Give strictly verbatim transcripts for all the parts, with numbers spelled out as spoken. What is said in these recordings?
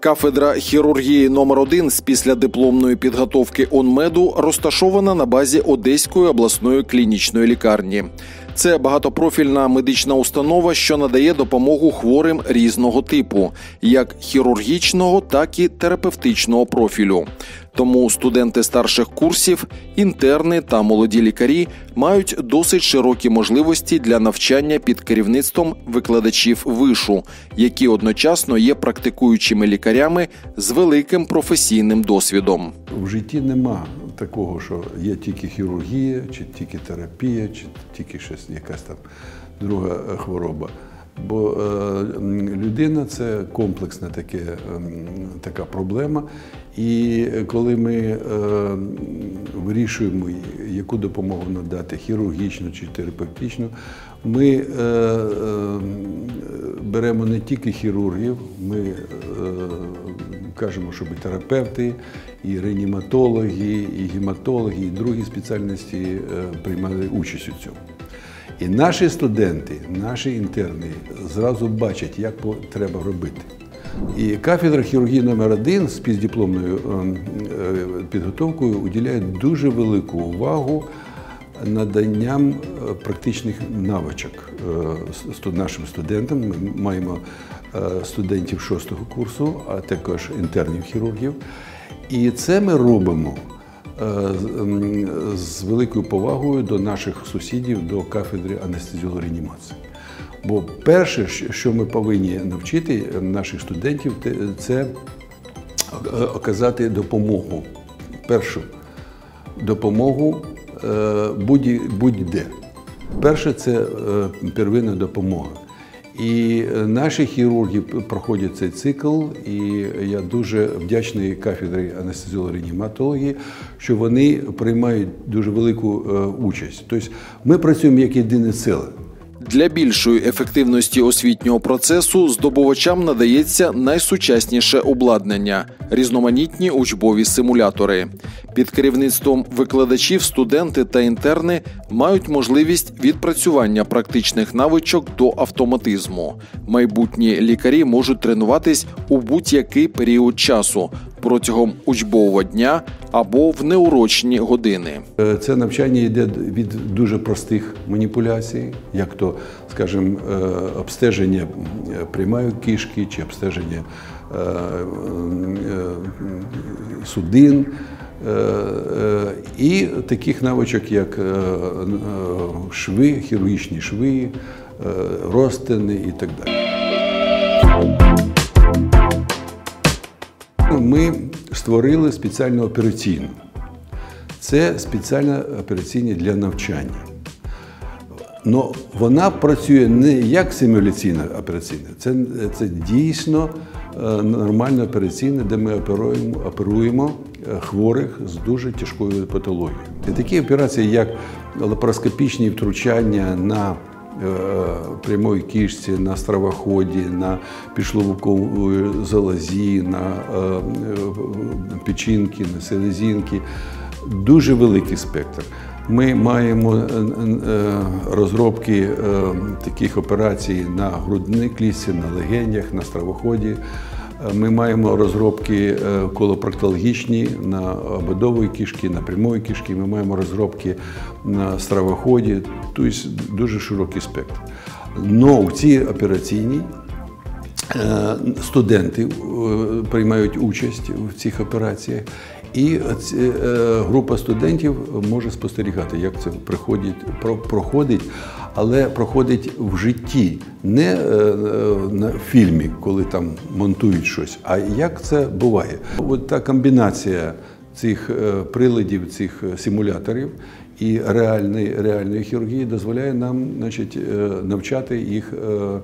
Кафедра хірургії номер один з післядипломної підготовки ОНМЕДу розташована на базі Одеської обласної клінічної лікарні. Це багатопрофільна медична установа, що надає допомогу хворим різного типу, як хірургічного, так і терапевтичного профілю. Тому студенти старших курсів, інтерни та молоді лікарі мають досить широкі можливості для навчання під керівництвом викладачів вишу, які одночасно є практикуючими лікарями з великим професійним досвідом. В житті нема такого, що є тільки хірургія, чи тільки терапія, чи тільки щось, якась там друга хвороба. Бо е, людина – це комплексна таке, е, така проблема. І коли ми е, вирішуємо, яку допомогу надати, хірургічну чи терапевтичну, ми е, е, беремо не тільки хірургів, ми е, кажемо, щоб і терапевти, і реаніматологи, і гематологи, і другі спеціальності е, приймали участь у цьому. І наші студенти, наші інтерни зразу бачать, як треба робити. І кафедра хірургії номер один з післядипломною підготовкою уділяє дуже велику увагу наданням практичних навичок нашим студентам. Ми маємо студентів шостого курсу, а також інтернів-хірургів. І це ми робимо з великою повагою до наших сусідів, до кафедри анестезіології-реанімації. Бо перше, що ми повинні навчити наших студентів, це оказати допомогу. Першу допомогу будь-де. Перше – це первинна допомога. І наші хірурги проходять цей цикл, і я дуже вдячний кафедрі анестезіології-реаніматології, що вони приймають дуже велику участь. Тобто ми працюємо як єдине ціле. Для більшої ефективності освітнього процесу здобувачам надається найсучасніше обладнання – різноманітні учбові симулятори. Під керівництвом викладачів студенти та інтерни мають можливість відпрацювання практичних навичок до автоматизму. Майбутні лікарі можуть тренуватись у будь-який період часу протягом учбового дня або в неурочні години. Це навчання йде від дуже простих маніпуляцій, як то, скажімо, обстеження прямої кишки чи обстеження судин, і таких навичок, як шви, хірургічні шви, розтини і так далі. Ми створили спеціальну операційну. Це спеціальна операційна для навчання. Але вона працює не як симуляційна операційна, це, це дійсно нормальна операційна, де ми оперуємо, оперуємо хворих з дуже тяжкою патологією. І такі операції, як лапароскопічні втручання на прямої кишці, на стравоході, на підшлунковій залозі, на печінки, на селезінки. Дуже великий спектр. Ми маємо розробки таких операцій на грудній клітці, на легенях, на стравоході. Ми маємо розробки колопроктологічні на ободовій кишці, на прямої кишці. Ми маємо розробки на стравоході, тобто дуже широкий спектр. Але в цій операційній студенти приймають участь в цих операціях, і група студентів може спостерігати, як це проходить, але проходить в житті, не на фільмі, коли там монтують щось, а як це буває. От та комбінація цих приладів, цих симуляторів і реальної, реальної хірургії дозволяє нам, значить, навчати їх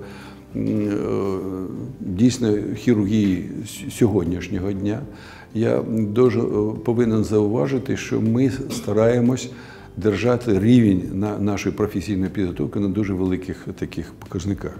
дійсно хірургії сьогоднішнього дня. Я дуже повинен зауважити, що ми стараємось держати рівень на нашої професійної підготовки на дуже великих таких показниках.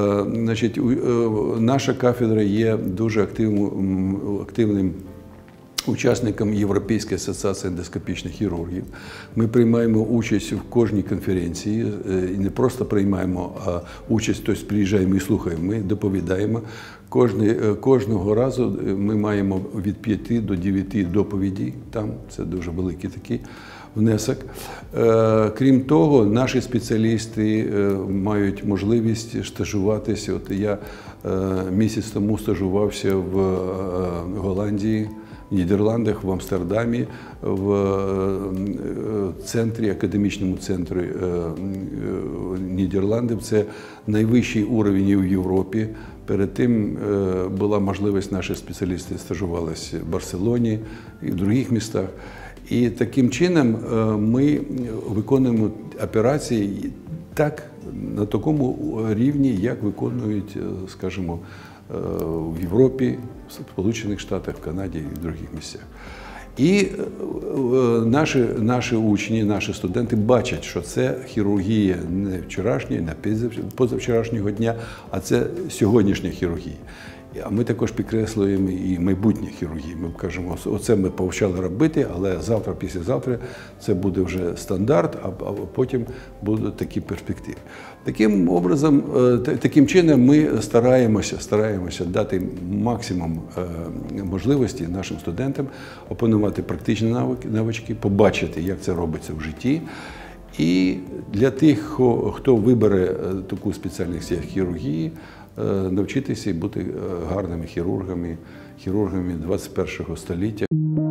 Значить, наша кафедра є дуже активним, активним учасником Європейської асоціації ендоскопічних хірургів. Ми приймаємо участь в кожній конференції, і не просто приймаємо а участь, тобто приїжджаємо і слухаємо, ми доповідаємо. Кожний, кожного разу ми маємо від п'яти до дев'яти доповідей, там це дуже великий такий внесок. Крім того, наші спеціалісти мають можливість стажуватися. От я місяць тому стажувався в Голландії, в Нідерландах, в Амстердамі, в центрі, академічному центрі Нідерландів. Це найвищий уровень в Європі. Перед тим була можливість, наші спеціалісти стажувалися в Барселоні і в інших містах. І таким чином ми виконуємо операції так, на такому рівні, як виконують, скажімо, в Європі, в Сполучених Штатах, в Канаді і в інших місцях. І наші, наші учні, наші студенти бачать, що це хірургія не вчорашньої, не позавчорашнього дня, а це сьогоднішня хірургія. А ми також підкреслюємо і майбутнє хірургії. Ми кажемо, оце ми почали робити, але завтра, післязавтра це буде вже стандарт, а потім будуть такі перспективи. Таким образом, таким чином ми стараємося, стараємося дати максимум можливості нашим студентам опанувати практичні навички, побачити, як це робиться в житті. І для тих, хто вибере таку спеціальність, як хірургії, навчитися і бути гарними хірургами, хірургами двадцять першого століття.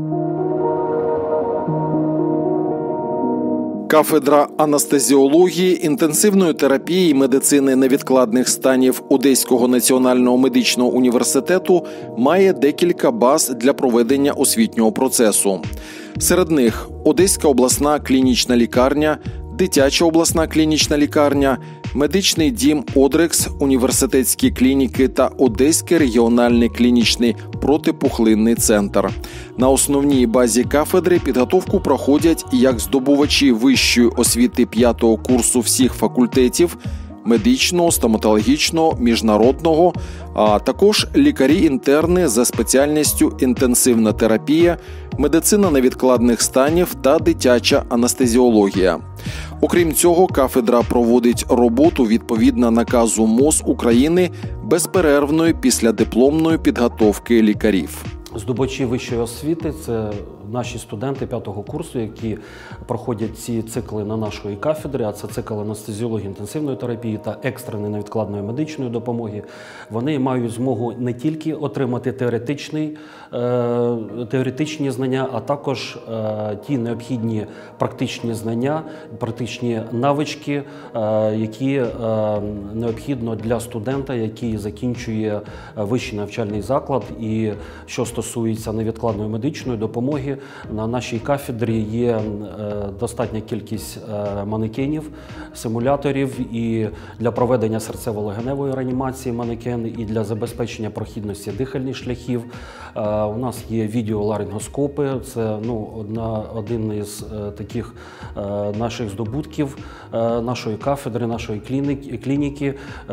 Кафедра анестезіології, інтенсивної терапії і медицини невідкладних станів Одеського національного медичного університету має декілька баз для проведення освітнього процесу. Серед них Одеська обласна клінічна лікарня, Дитяча обласна клінічна лікарня, медичний дім «Одрекс», університетські клініки та Одеський регіональний клінічний протипухлинний центр. На основній базі кафедри підготовку проходять як здобувачі вищої освіти п'ятого курсу всіх факультетів – медичного, стоматологічного, міжнародного, а також лікарі-інтерни за спеціальністю інтенсивна терапія, медицина невідкладних станів та дитяча анестезіологія. Окрім цього, кафедра проводить роботу відповідно наказу МОЗ України безперервної післядипломної підготовки лікарів. Здобувачі вищої освіти – це наші студенти п'ятого курсу, які проходять ці цикли на нашої кафедрі, а це цикл анестезіології, інтенсивної терапії та екстреної невідкладної медичної допомоги. Вони мають змогу не тільки отримати теоретичний, е, теоретичні знання, а також е, ті необхідні практичні знання, практичні навички, е, які е, необхідно для студента, який закінчує вищий навчальний заклад. І що стосується невідкладної медичної допомоги, на нашій кафедрі є достатня кількість манекенів, симуляторів і для проведення серцево-легеневої реанімації манекен, і для забезпечення прохідності дихальних шляхів. У нас є відеоларингоскопи, це ну, одна, один із таких наших здобутків нашої кафедри, нашої клініки. клініки.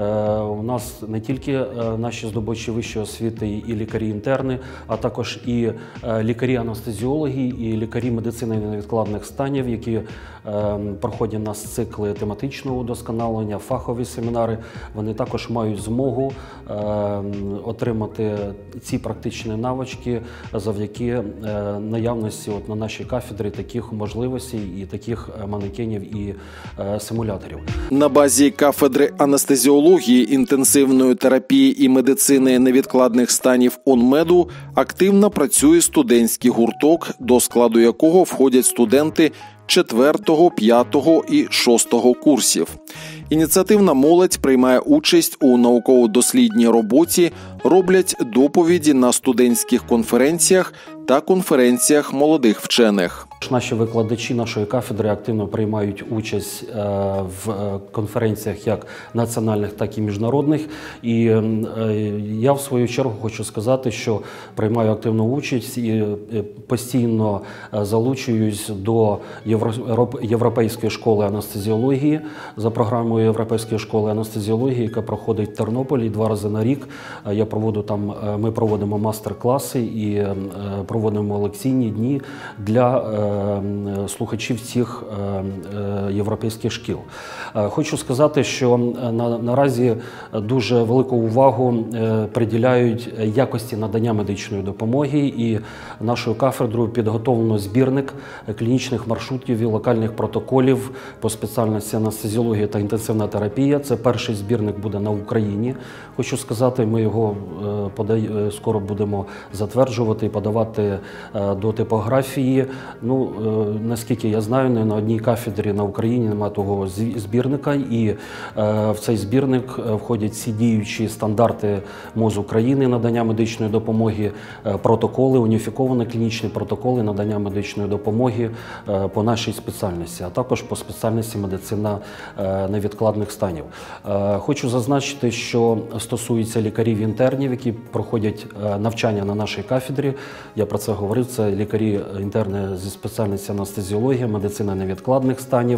У нас не тільки наші здобувачі вищої освіти і лікарі-інтерни, а також і лікарі-анестезіологи, і лікарі медицини невідкладних станів, які е, проходять у нас цикли тематичного удосконалення, фахові семінари. Вони також мають змогу е, отримати ці практичні навички завдяки е, наявності от, на нашій кафедрі таких можливостей і таких манекенів і е, симуляторів. На базі кафедри анестезіології, інтенсивної терапії і медицини невідкладних станів ОНМЕДу активно працює студентський гурток, до складу якого входять студенти четвертого, п'ятого і шостого курсів. Ініціативна молодь приймає участь у науково-дослідній роботі, роблять доповіді на студентських конференціях та конференціях молодих вчених. Наші викладачі нашої кафедри активно приймають участь в конференціях як національних, так і міжнародних. І я, в свою чергу, хочу сказати, що приймаю активну участь і постійно залучуюсь до Європейської школи анестезіології за програмою Європейської школи анестезіології, яка проходить в Тернополі два рази на рік. Я проводжу там, ми проводимо мастер-класи і проводимо лекційні дні для слухачів цих європейських шкіл. Хочу сказати, що на, наразі дуже велику увагу приділяють якості надання медичної допомоги, і нашою кафедрою підготовлено збірник клінічних маршрутів і локальних протоколів по спеціальності анестезіологія та інтенсивна терапія. Це перший збірник буде на Україні. Хочу сказати, ми його скоро будемо затверджувати і подавати до типографії. Ну, наскільки я знаю, не на одній кафедрі на Україні немає того збірника, і в цей збірник входять всі діючі стандарти МОЗ України надання медичної допомоги, протоколи, уніфіковані клінічні протоколи надання медичної допомоги по нашій спеціальності, а також по спеціальності медицина невідкладних станів. Хочу зазначити, що стосується лікарів-інтернів, які проходять навчання на нашій кафедрі, я про це говорив, це лікарі-інтерни зі спеціальності анестезіологія, медицина невідкладних станів.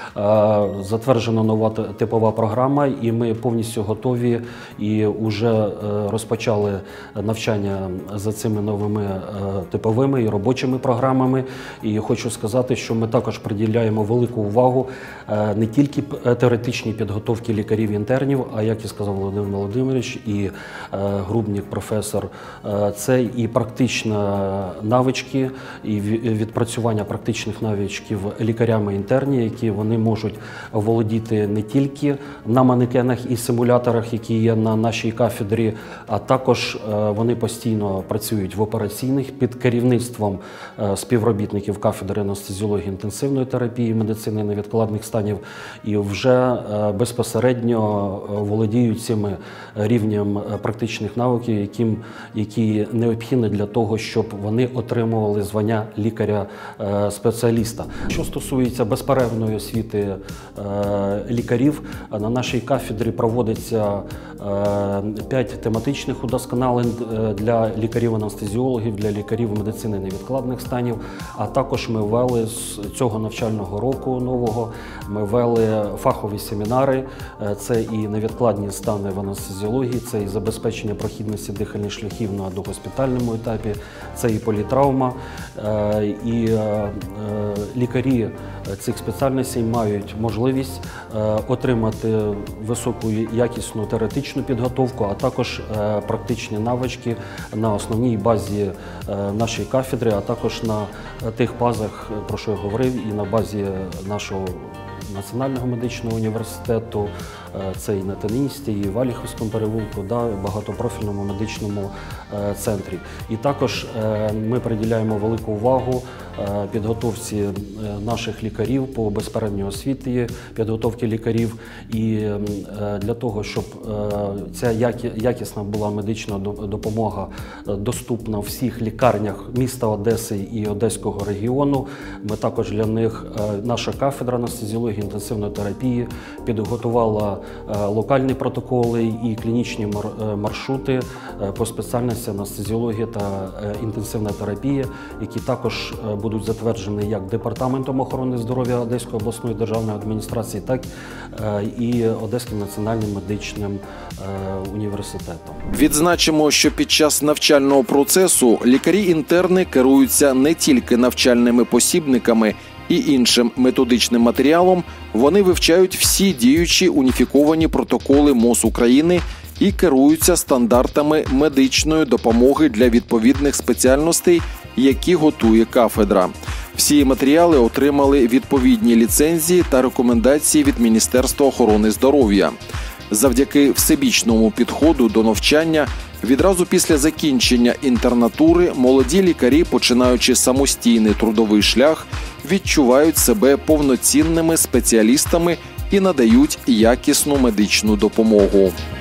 Затверджена нова типова програма, і ми повністю готові і вже розпочали навчання за цими новими типовими і робочими програмами. І хочу сказати, що ми також приділяємо велику увагу не тільки теоретичній підготовці лікарів-інтернів, а, як і сказав Володимир Володимирович, і Грубнік, професор, це і практичні навички, і відпрацювання практичних навичків лікарями-інтерні, які вони можуть володіти не тільки на манекенах і симуляторах, які є на нашій кафедрі, а також вони постійно працюють в операційних під керівництвом співробітників кафедри анестезіології інтенсивної терапії, медицини невідкладних станів, і вже безпосередньо володіють цими рівнем практичних навиків, яким, які необхідні для того, щоб вони отримували звання лікаря-спеціаліста. Що стосується безперервної освіти лікарів, на нашій кафедрі проводиться п'ять тематичних удосконалень для лікарів-анестезіологів, для лікарів медицини невідкладних станів, а також ми ввели з цього навчального року нового, ми ввели фахові семінари, це і невідкладні стани в анестезіології, це і забезпечення прохідності дихальних шляхів на догоспітальному етапі, це і політравма, і лікарі цих спеціальностей мають можливість отримати високу якісну теоретичну підготовку, а також практичні навички на основній базі нашої кафедри, а також на тих базах, про що я говорив, і на базі нашого Національного медичного університету, це і на Теністі, і в Аліхівському переулку, да, багатопрофільному медичному центрі. І також ми приділяємо велику увагу підготовці наших лікарів по безперервній освіті, підготовці лікарів. І для того, щоб ця якісна була медична допомога доступна в всіх лікарнях міста Одеси і Одеського регіону, ми також для них, наша кафедра анестезіології інтенсивної терапії підготувала локальні протоколи і клінічні маршрути по спеціальності анестезіологія та інтенсивна терапія, які також будуть затверджені як Департаментом охорони здоров'я Одеської обласної державної адміністрації, так і Одеським національним медичним університетом. Відзначимо, що під час навчального процесу лікарі-інтерни керуються не тільки навчальними посібниками і іншим методичним матеріалом, вони вивчають всі діючі уніфіковані протоколи МОЗ України і керуються стандартами медичної допомоги для відповідних спеціальностей, які готує кафедра. Всі матеріали отримали відповідні ліцензії та рекомендації від Міністерства охорони здоров'я. Завдяки всебічному підходу до навчання, відразу після закінчення інтернатури молоді лікарі, починаючи самостійний трудовий шлях, відчувають себе повноцінними спеціалістами і надають якісну медичну допомогу.